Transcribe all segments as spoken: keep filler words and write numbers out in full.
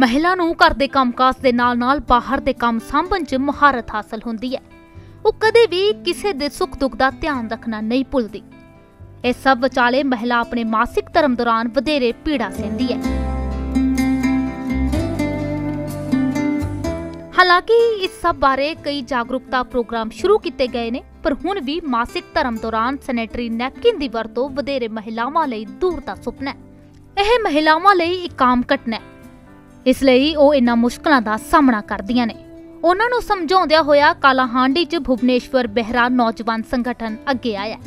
महिला नूं घर दे कामकाज दे नाल नाल बाहर दे काम सांभण च महारत हासिल हुंदी है। वो कदे भी किसी दे सुख दुख दा ध्यान रखना नहीं भुलदी। इस सब विचाले महिला अपने मासिक धर्म दौरान वधेरे पीड़ा सहंदी है। हालांकि इस सब बारे कई जागरूकता प्रोग्राम शुरू किए गए ने, पर हुण भी मासिक धर्म दौरान सैनेटरी नैपकिन की वरतों वधेरे महिलावां लई दूर दा सुपना है। यह महिलावां लई एक आम घटना है, इसलिए वो इन्हां मुश्किलां दा सामना करदियां ने। उन्हां नूं समझाउंदियां होया कालाहांडी च भुवनेश्वर बेहरा नौजवान संगठन अगे आया।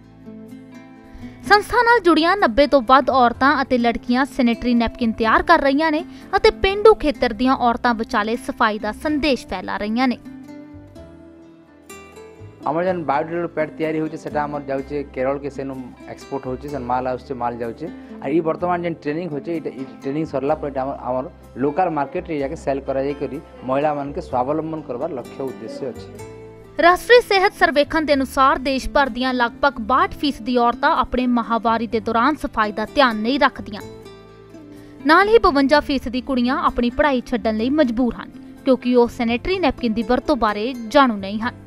संस्था नाल जुड़ियां नब्बे तो वध औरतां अते लड़कियां सैनेटरी नैपकिन तैयार कर रहीआं ने अते पेंडू खेतर दीआं औरतां विचाले सफाई दा संदेश फैला रहीआं ने। आमर जन बायोडिग्रेडेबल पैड तैयारी होचे सेटा आमर जाउचे केरल के सेनु एक्सपोर्ट होचे सन माल आउचे माल जाउचे आ ई वर्तमान जन ट्रेनिंग होचे ई ट्रेनिंग सरला पर आमर आमर लोकल मार्केट रे जाके सेल करा जाय करी महिला मान के स्वावलंबन करबार लक्ष्य उद्देश्य अछि। राष्ट्रीय सेहत सर्वेखण के अनुसार देश भर दीआं लगभग बासठ फीसदी औरतां अपने माहवारी के दौरान सफाई का ध्यान नहीं रखदियां। नाल ही बवंजा फीसदी कुड़ियां अपनी पढ़ाई छड्डण लई मजबूर हन क्योंकि वो सैनेटरी नैपकिन की वरतों बारे जाणू नहीं हन।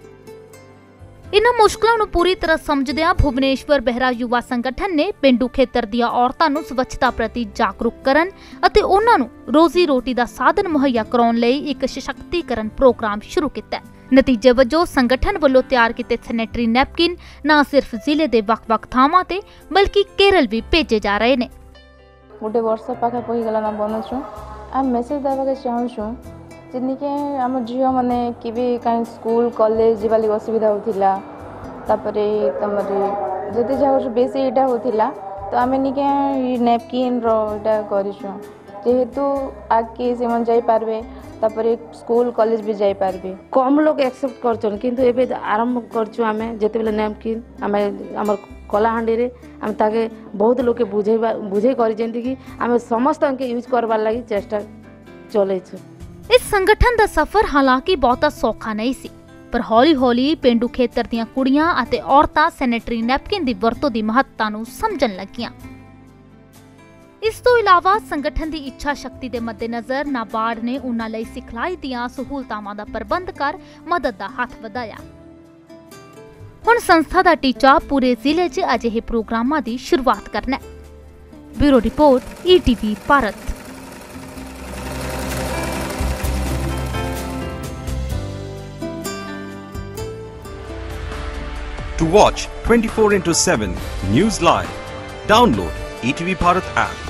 इन्हां मुश्किलां नूं पूरी तरह समझदिआं भुवनेश्वर बेहरा युवा संगठन ने पेंडू खेतर दीआं औरतां नूं स्वच्छता प्रति जागरूक करन अते उन्हां नूं रोजी रोटी का साधन मुहैया कराउण लई एक सशक्तिकरण प्रोग्राम शुरू कीता। नतीजे वजों संगठन वालों तैयार किए सैनेटरी नैपकिन न सिर्फ जिले के वक्-वक् थावां ते बल्कि केरल भी भेजे जा रहे हैं। गोटे वर्ष पाखापाखि गला ना बनछु आ मेसेज देवाके चाहूँ जिनके आम झील मैंने कि भी कहीं स्कूल कॉलेज जीवा लगे असुविधा होता तापरे तमरे जदि जहाँ बेसी यहाँ होता तो आम निके नैपकिन रोटा करूँ जेहेतु आगे से जाई पारबे तापरे स्कूल कॉलेज भी जाई पारबे। कम लोग एक्सेप्ट करछन किंतु एबे आरंभ करछु आमे जेते बेले नैपकिन आमे हमर कलाहांडी रे आम ताके बहुत लोग के बुझे बुझे करि जेंति कि आमे समस्त के यूज करबार लागि चेष्टा चले छु। इस संगठन का सफर हालांकि बहुता सौखा नहीं सी, पर हौली हौली पेंडू खेतर दीआं कुड़ियां अते औरतां सैनेटरी नैपकिन की वरतों की महत्ता नूं समझण लगियां। इस तो इलावा संगठन की इच्छा शक्ति के मद्देनजर नाबार्ड ने उन्हां लई सिखलाई दीआं सहूलतावां दा प्रबंध कर मदद का हाथ वधाया। हुण संस्था का टीचा पूरे जिले च अजिहे प्रोग्रामां की शुरुआत करना है। Bureau report, E T V Bharat. To watch twenty-four into seven News Live, download E T V Bharat app.